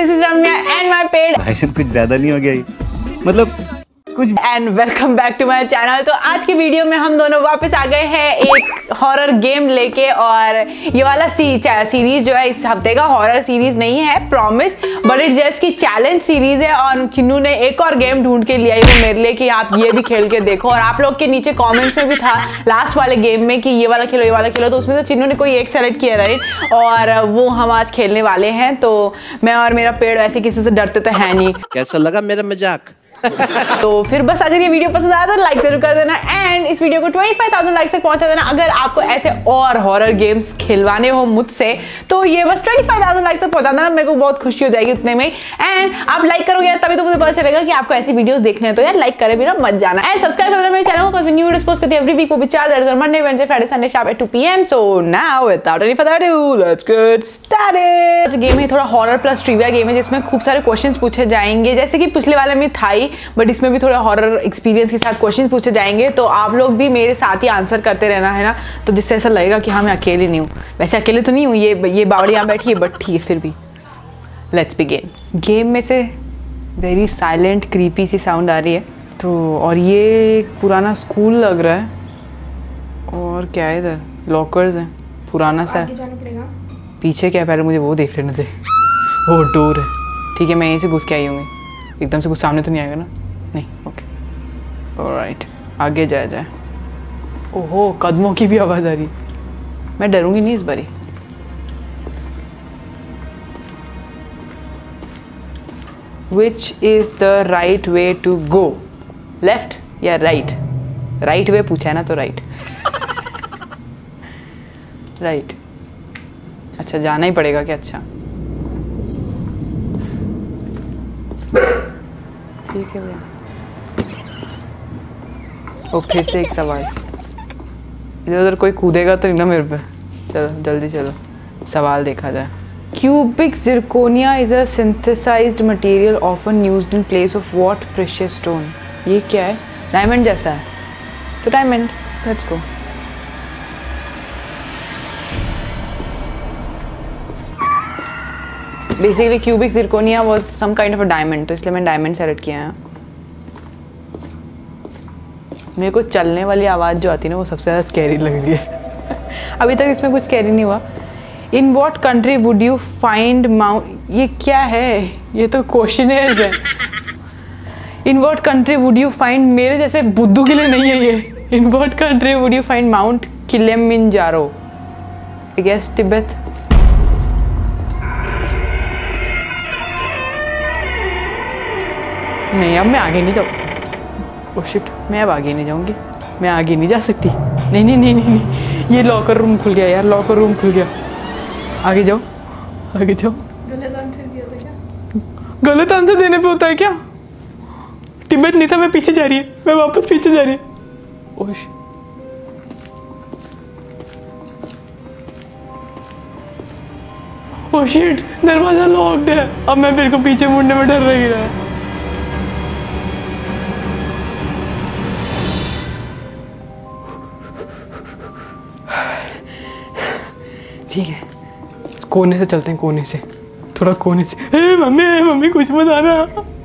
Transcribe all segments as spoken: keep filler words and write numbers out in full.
This is Ramya and my पेड भाई साहब कुछ ज्यादा नहीं हो गया ये? मतलब कुछ। And welcome back to my channel. तो आज की वीडियो में हम दोनों वापस आ गए हैं एक हॉरर गेम लेके, और ये वाला सी, सीरीज जो है इस हफ्ते का हॉरर सीरीज नहीं है प्रॉमिस, बट इट जस्ट की चैलेंज सीरीज है। और चिन्नू ने एक और गेम ढूंढ के लिया है वो मेरे लिए कि आप ये भी खेल के देखो। और आप लोग के नीचे कॉमेंट्स में भी था लास्ट वाले गेम में कि ये वाला खेलो ये वाला खेलो, तो उसमें से चिन्नू ने कोई एक सेलेक्ट किया राइट, और वो हम आज खेलने वाले हैं। तो मैं और मेरा पेड़ वैसे किसी से डरते तो है नहीं। कैसा लगा मेरा मजाक? तो फिर बस अगर ये वीडियो पसंद आया तो लाइक जरूर कर देना एंड इस वीडियो को पच्चीस हज़ार लाइक तक पहुंचा देना। अगर आपको ऐसे और हॉरर गेम्स खिलवाने हो मुझसे तो ये बस पच्चीस हज़ार लाइक तक पहुंचा देना, मेरे को बहुत खुशी हो जाएगी उतने में। एंड आप लाइक करोगे यार तभी तो मुझे पता चलेगा कि आपको ऐसी वीडियोस देखने हैं, तो यार लाइक करे बिना मत जाना। एंड सब्सक्राइब कर देना मेरे चैनल को, न्यू वीडियोस पोस्ट करती है एवरी वीक, वो भी चार that is Monday Wednesday Friday Sunday sharp at two PM. So now without any further ado let's get started. Game है थोड़ा हॉरर प्लस ट्रिविया गेम है जिसमें खूब सारे क्वेश्चंस पूछे जाएंगे, जैसे कि पिछले वाले में था ही, बट इसमें भी हॉरर एक्सपीरियंस के साथ क्वेश्चन पूछे जाएंगे। तो आप लोग भी मेरे साथ ही आंसर करते रहना है ना, तो जिससे ऐसा लगेगा कि हाँ मैं अकेले नहीं हूँ। वैसे अकेले तो नहीं हूँ, ये ये बावड़ी यहाँ बैठी है, बट ठीक है फिर भी। Let's begin. गेम में से वेरी साइलेंट क्रीपी सी साउंड आ रही है। तो और ये एक पुराना स्कूल लग रहा है, और क्या है इधर लॉकर्स हैं, पुराना सा है। पीछे क्या है पहले मुझे वो देख लेने थे। वो डोर है, ठीक है मैं यहीं से घुस के आई हूँ, एकदम से कुछ सामने तो नहीं आएगा ना? नहीं, ओके ऑलराइट आगे जाया जाए। ओहो कदमों की भी आवाज़ आ रही, मैं डरूंगी नहीं इस बारी। Which is the right way to go? Left या राइट? राइट वे पूछा है ना, तो राइट राइट। अच्छा जाना ही पड़ेगा क्या? अच्छा ठीक है भैया। और फिर से एक सवाल, इधर उधर कोई कूदेगा तो नहीं ना मेरे पे? चलो जल्दी चलो सवाल देखा जाए। Cubic zirconia is a synthesized material often used in place of what precious stone? ये क्या है? डायमंड जैसा है, तो diamond let's go. Basically cubic zirconia was some kind of a diamond, तो इसलिए मैंने डायमंड सेलेक्ट किया है। मेरे को चलने वाली आवाज़ जो आती है ना वो सबसे ज़्यादा स्कैरी लग रही है। अभी तक इसमें कुछ स्कैरी नहीं हुआ। In what country would you find Mount? ये क्या है? ये तो क्वेश्चनर्स है। In what country would you find? मेरे जैसे बुद्धू के लिए नहीं है ये। In what country would you find Mount Kilimanjaro? I guess Tibet. नहीं अब मैं आगे नहीं जाऊँ। ओह शिट, मैं अब आगे नहीं जाऊंगी, मैं आगे नहीं जा सकती। नहीं नहीं नहीं नहीं, नहीं। ये लॉकर रूम खुल गया यार, लॉकर रूम खुल गया। आगे जाओ आगे जाओ। गलत आंसर दिया था क्या? गलत आंसर देने पे होता है क्या? तिब्बत नहीं था, मैं पीछे जा रही है, मैं वापस पीछे जा रही है। ओह शिट, ओह शिट दरवाजा लॉक्ड है। अब मैं मेरे को पीछे मुड़ने में डर लग रहा है। ठीक है कोने से चलते हैं, कोने से थोड़ा कोने से। ए, मम्मी मम्मी कुछ मत आना।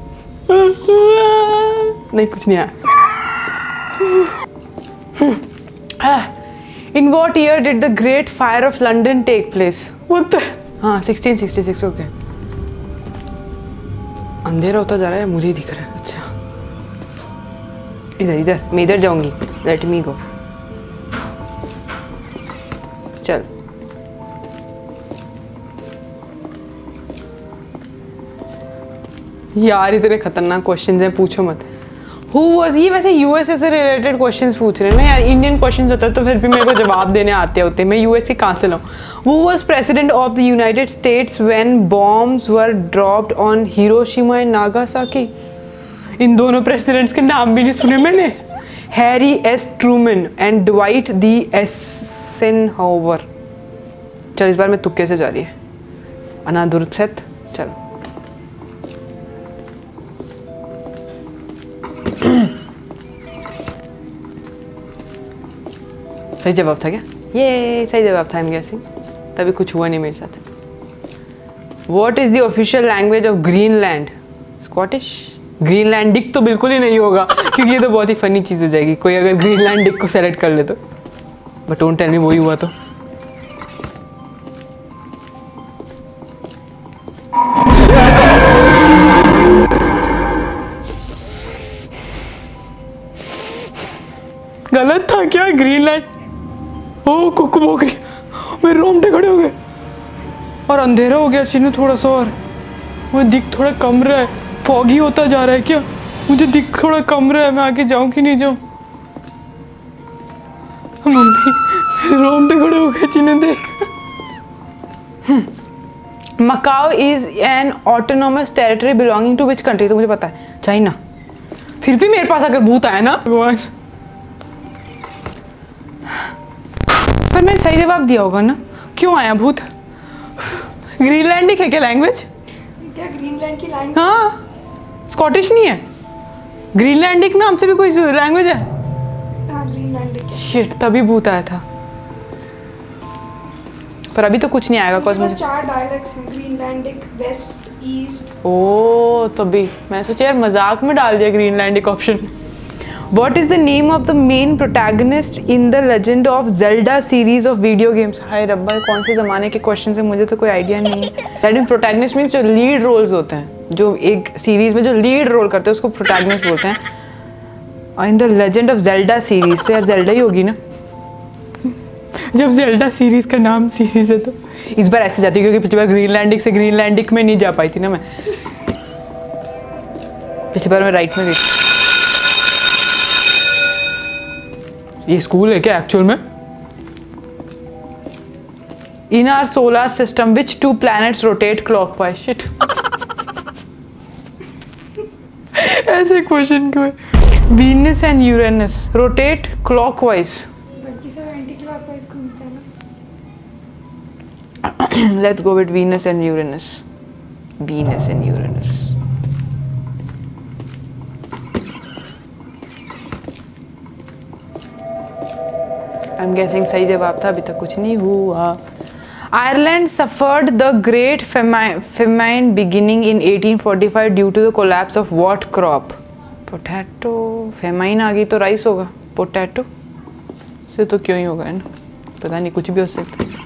नहीं कुछ नहीं आया। In what year did the Great Fire of London take place? What the? हाँ सिक्सटीन सिक्सटी सिक्स। ओके अंधेरा होता जा रहा है, मुझे ही दिख रहा है। अच्छा इधर इधर मैं इधर जाऊंगी, लेट मी गो। चल यार इतने खतरनाक क्वेश्चंस हैं पूछो मत। हु वाज, ये वैसे यूएसए से रिलेटेड क्वेश्चंस पूछ रहे हैं ना यार। इंडियन क्वेश्चंस होता तो फिर भी मेरे को जवाब देने आते होते। मैं यूएस के कहाँ से लाऊं? Who was president of the United States when bombs were dropped on Hiroshima and Nagasaki? इन दोनों प्रेसिडेंट्स के नाम भी नहीं सुने मैंने। Harry S Truman and Dwight D Eisenhower. चल इस बार मैं तुक्के से जा रही है। अनादुरसेट। चलो सही जवाब था क्या? ये सही जवाब था। I'm guessing तभी कुछ हुआ नहीं मेरे साथ। What is the official language of Greenland? Scottish? Greenlandic तो बिल्कुल ही नहीं होगा क्योंकि ये तो बहुत ही फनी चीज़ हो जाएगी कोई अगर ग्रीनलैंडिक को सेलेक्ट कर ले तो, बट डोंट टेल मी वही हुआ तो। गलत था क्या? ग्रीनलैंड। ओ कुकु भोग रही, मेरे रोंगटे खड़े हो गए और अंधेरा हो गया चिन्ह थोड़ा सा और वो दिख थोड़ा कम रहा है, फॉगी होता जा रहा है क्या? मुझे दिख थोड़ा कम रहा है, मैं आगे जाऊं कि नहीं जाऊं? मम्मी मेरे रोंगटे खड़े हो गए चिन्ह देख। Macau is an autonomous territory belonging to which country? तो मुझे पता है, चाइना। फिर भी मेरे पास अगर भूत आया ना भगवान, पर मैंने सही जवाब दिया होगा ना? क्यों आया भूत? ग्रीनलैंडिक है क्या लैंग्वेज? क्या ग्रीनलैंड की लैंग्वेज? हाँ, स्कॉटिश नहीं है। ग्रीनलैंडिक नाम से भी कोई लैंग्वेज है? हाँ ग्रीनलैंडिक। शिट, तभी भूत आया था। पर अभी तो कुछ नहीं आएगा बस चार डायलेक्ट्स हैं, ग्रीनलैंडिक, वेस्ट, ईस्ट। ओ तभी मैं सोचा यार मजाक में डाल दिया Greenlandic option. What is the name of the main protagonist in the Legend of Zelda series of video games? हाय रब्बा, कौन से ज़माने के क्वेश्चन है, मुझे तो कोई आइडिया नहीं है। लेकिन प्रोटैगनिस्ट मीन्स जो लीड रोल्स होते हैं, जो एक सीरीज में जो लीड रोल करते हैं उसको प्रोटैगनिस्ट बोलते हैं। और in the Legend of Zelda series, तो यार जेल्डा ही होगी ना जब जेल्डा सीरीज का नाम सीरीज है तो। इस बार ऐसे जाती है क्योंकि पिछली बार ग्रीनलैंडिक से ग्रीनलैंडिक में नहीं जा पाई थी ना मैं, पिछली बार मैं राइट में गई। ये स्कूल है क्या एक्चुअल में? In our solar system which two planets rotate clockwise? Shit ऐसे क्वेश्चन क्यों है? Venus and Uranus rotate clockwise. बाकी सब एंटी क्लॉकवाइज घूमते हैं ना। Let's go with Venus and Uranus. Venus and Uranus. I'm guessing सही जवाब था, अभी तक कुछ नहीं हुआ। Ireland suffered the great famine, famine beginning in eighteen forty-five due to the collapse of what crop? Potato। famine आ गई तो राइस होगा। पोटैटो से तो क्यों ही होगा है ना, पता नहीं, कुछ भी हो सकता है।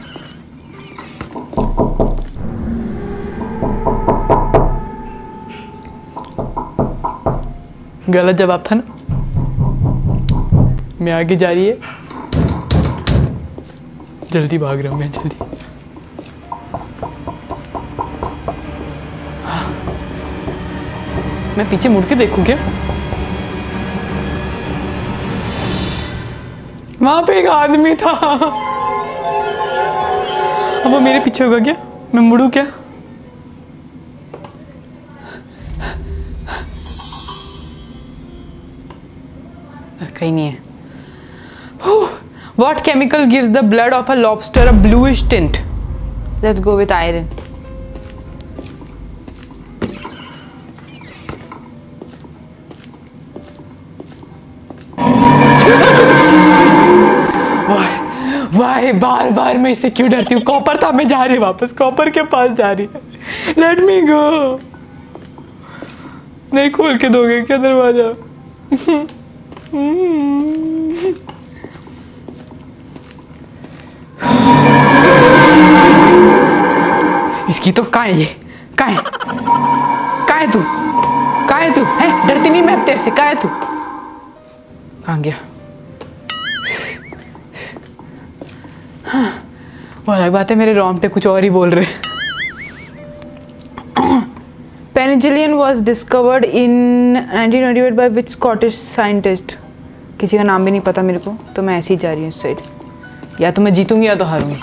गलत जवाब था ना, मैं आगे जा रही है, जल्दी भाग रहा हूँ मैं, जल्दी। मैं पीछे मुड़ के देखूं क्या? वहां पे एक आदमी था, अब वो मेरे पीछे होगा क्या? मैं मुड़ू क्या? कहीं नहीं है। What chemical gives the blood of a lobster a bluish tint? Let's go with iron. वाह, बार बार मैं इससे क्यों डरती हूँ? कॉपर था, मैं जा रही वापस, कॉपर के पास जा रही है। Let me go. नहीं खोल के दोगे क्या दरवाजा? इसकी तो कहाँ है ये? कहाँ है? कहाँ है तू? कहाँ है तू? है डरती नहीं मैं तेरे से? कहाँ है तू? कहाँ गया? हाँ, वो अलग बात है, मेरे रोंगटे कुछ और ही बोल रहे। Penicillin was discovered in nineteen twenty-eight by which Scottish scientist? किसी का नाम भी नहीं पता मेरे को, तो मैं ऐसे ही जा रही हूँ इस साइड। या तो मैं जीतूंगी या तो हारूंगी।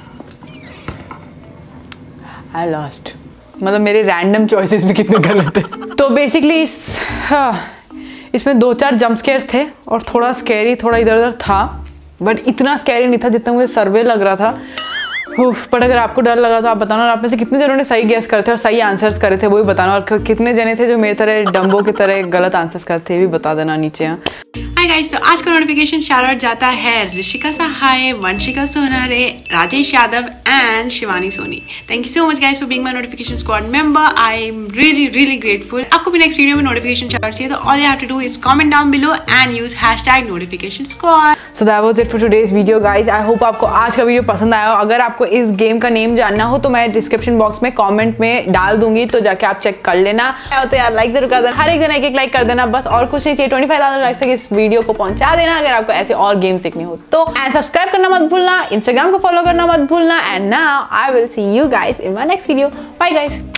I lost। मतलब मेरे रैंडम चॉइसेस भी कितने गलत है। तो बेसिकली इस हाँ, इसमें दो चार जंप स्केयर्स थे और थोड़ा स्कैरी, थोड़ा इधर उधर था, बट इतना स्कैरी नहीं था जितना मुझे सर्वे लग रहा था। बट अगर आपको डर लगा तो आप बताना, और आप में से कितने जनों ने सही गेस करे थे और सही आंसर्स करे थे वो भी बताना, और कितने जने थे जो मेरी तरह डम्बो की तरह गलत आंसर्स करे थे ये भी बता देना नीचे। हाय गाइस, तो आज का नोटिफिकेशन शाउट आउट जाता है Rishika Sahay, Vanshika Sonare, Rajesh Yadav and Shivani Soni. Thank you so much guys for being my notification squad member. I am really really grateful. आपको भी नेक्स्ट वीडियो में नोटिफिकेशन शाउट आउट चाहिए तो all you have to do is comment down below and use hashtag notification squad. So that was it for today's video guys. I hope आपको आज का video पसंद आया हो। अगर आपको इस गेम का नेम जानना हो तो मैं डिस्क्रिप्शन बॉक्स में कमेंट में डाल दूंगी, तो जाके आप चेक कर लेना। तो यार लाइक जरूर कर देना, हर एक दिन एक एक लाइक कर देना बस, और कुछ नहीं चाहिए। ट्वेंटी फाइव थाउजेंड लाइक तक इस वीडियो को पहुंचा देना अगर आपको ऐसे और गेम्स देखने हो तो। एंड सब्सक्राइब करना मत भूलना, इंस्टाग्राम को फॉलो करना मत भूलना। And now I will see you guys in my next video. Bye guys.